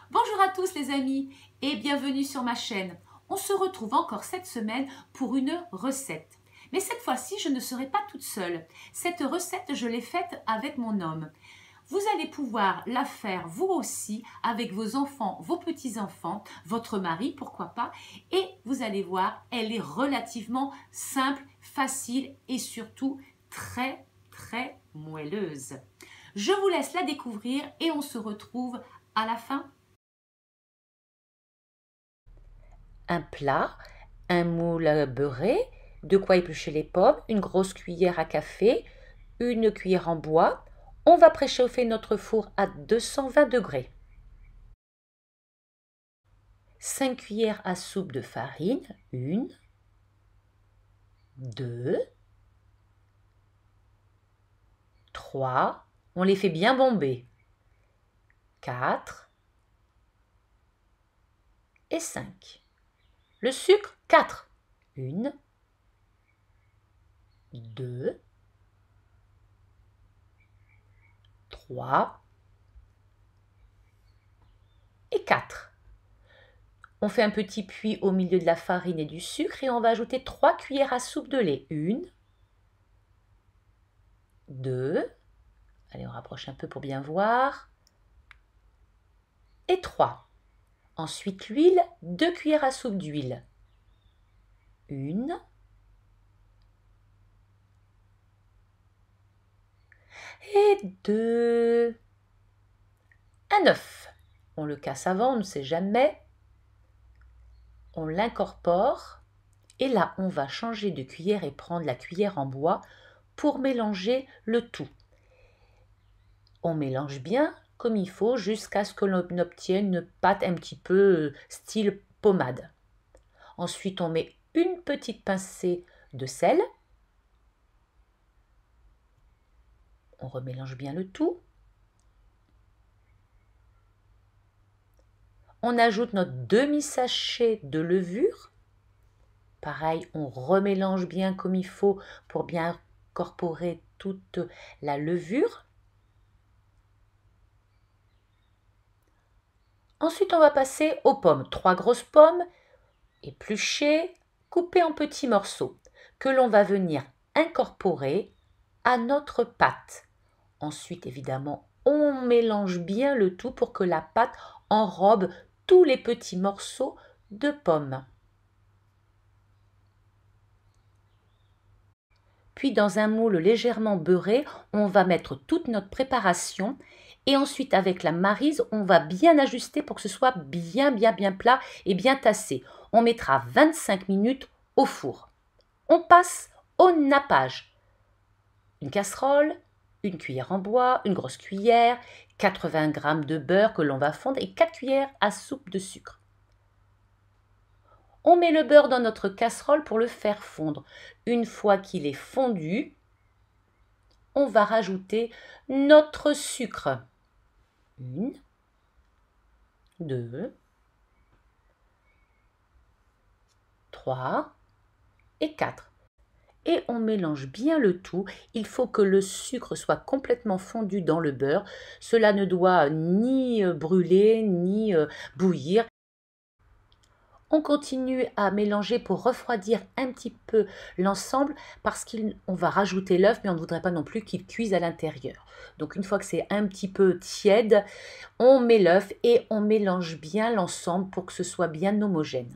Bonjour à tous les amis et bienvenue sur ma chaîne. On se retrouve encore cette semaine pour une recette. Mais cette fois-ci, je ne serai pas toute seule. Cette recette, je l'ai faite avec mon homme. Vous allez pouvoir la faire vous aussi avec vos enfants, vos petits-enfants, votre mari, pourquoi pas. Et vous allez voir, elle est relativement simple, facile et surtout très moelleuse. Je vous laisse la découvrir et on se retrouve à la fin. Un plat, un moule beurré, de quoi éplucher les pommes, une grosse cuillère à café, une cuillère en bois. On va préchauffer notre four à 220 degrés. 5 cuillères à soupe de farine, 1, 2, 3, on les fait bien bomber, 4 et 5. Le sucre, 4, 1, 2, 3 et 4. On fait un petit puits au milieu de la farine et du sucre et on va ajouter 3 cuillères à soupe de lait. 1, 2, allez on rapproche un peu pour bien voir, et 3. Ensuite l'huile, 2 cuillères à soupe d'huile. 1, et 2. Un œuf. On le casse avant, on ne sait jamais. On l'incorpore et là on va changer de cuillère et prendre la cuillère en bois pour mélanger le tout. On mélange bien comme il faut jusqu'à ce que l'on obtienne une pâte un petit peu style pommade. Ensuite on met une petite pincée de sel. On remélange bien le tout. On ajoute notre demi-sachet de levure. Pareil, on remélange bien comme il faut pour bien incorporer toute la levure. Ensuite, on va passer aux pommes. 3 grosses pommes, épluchées, coupées en petits morceaux, que l'on va venir incorporer à notre pâte. Ensuite, évidemment, on mélange bien le tout pour que la pâte enrobe tous les petits morceaux de pommes. Puis dans un moule légèrement beurré, on va mettre toute notre préparation et ensuite avec la maryse, on va bien ajuster pour que ce soit bien plat et bien tassé. On mettra 25 minutes au four. On passe au nappage. Une casserole, une cuillère en bois, une grosse cuillère, 80 g de beurre que l'on va fondre et 4 cuillères à soupe de sucre. On met le beurre dans notre casserole pour le faire fondre. Une fois qu'il est fondu, on va rajouter notre sucre. 1, 2, 3 et 4. Et on mélange bien le tout. Il faut que le sucre soit complètement fondu dans le beurre. Cela ne doit ni brûler ni bouillir. On continue à mélanger pour refroidir un petit peu l'ensemble parce qu'on va rajouter l'œuf, mais on ne voudrait pas non plus qu'il cuise à l'intérieur. Donc une fois que c'est un petit peu tiède, on met l'œuf et on mélange bien l'ensemble pour que ce soit bien homogène.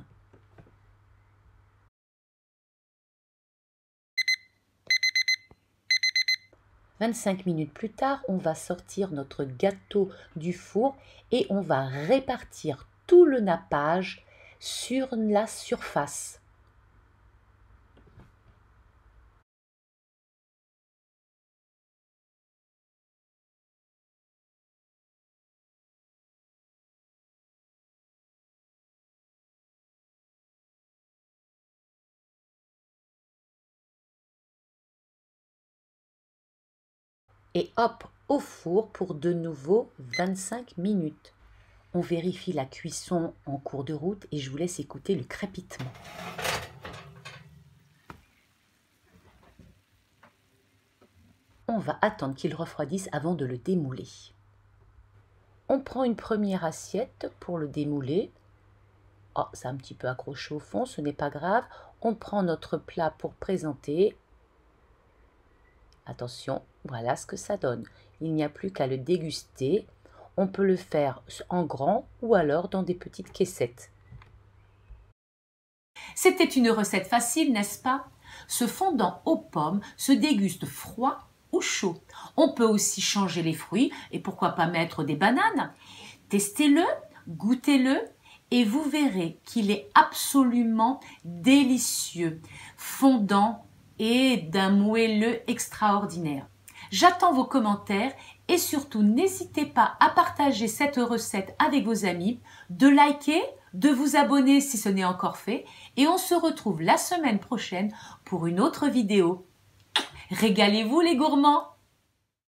« 25 minutes plus tard, on va sortir notre gâteau du four et on va répartir tout le nappage sur la surface. Et hop, au four pour de nouveau 25 minutes. On vérifie la cuisson en cours de route et je vous laisse écouter le crépitement. On va attendre qu'il refroidisse avant de le démouler. On prend une première assiette pour le démouler. Oh, c'est un petit peu accroché au fond, ce n'est pas grave. On prend notre plat pour présenter. Attention, voilà ce que ça donne. Il n'y a plus qu'à le déguster. On peut le faire en grand ou alors dans des petites caissettes. C'était une recette facile, n'est-ce pas? Ce fondant aux pommes se déguste froid ou chaud. On peut aussi changer les fruits et pourquoi pas mettre des bananes. Testez-le, goûtez-le et vous verrez qu'il est absolument délicieux, fondant et d'un moelleux extraordinaire. J'attends vos commentaires et surtout n'hésitez pas à partager cette recette avec vos amis, de liker, de vous abonner si ce n'est encore fait et on se retrouve la semaine prochaine pour une autre vidéo. Régalez-vous les gourmands!